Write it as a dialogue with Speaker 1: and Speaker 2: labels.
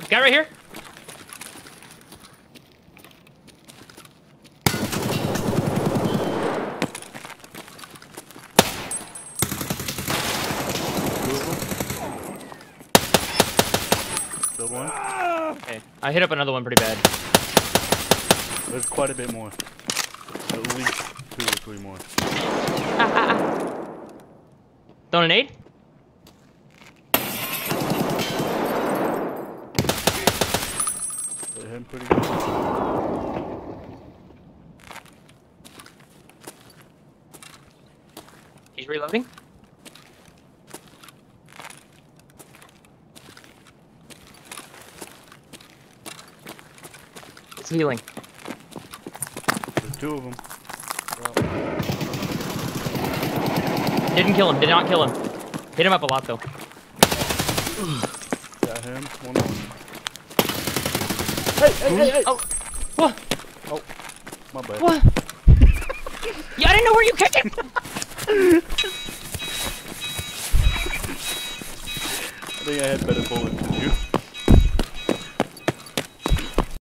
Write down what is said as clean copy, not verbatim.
Speaker 1: Guy right here.
Speaker 2: Killed one.
Speaker 1: Okay. I hit up another one pretty bad.
Speaker 2: There's quite a bit more. At least 2 or 3 more.
Speaker 1: Throwing a nade?
Speaker 2: Hit him pretty good.
Speaker 1: He's reloading. It's healing.
Speaker 2: There's 2 of them.
Speaker 1: Didn't kill him. Did not kill him. Hit him up a lot though.
Speaker 2: Got him. 1 more. Hey!
Speaker 1: Oh, what?
Speaker 2: Oh, my bad.
Speaker 1: What? Yeah, I didn't know where you kicked him.
Speaker 2: I think I had better bullets than you.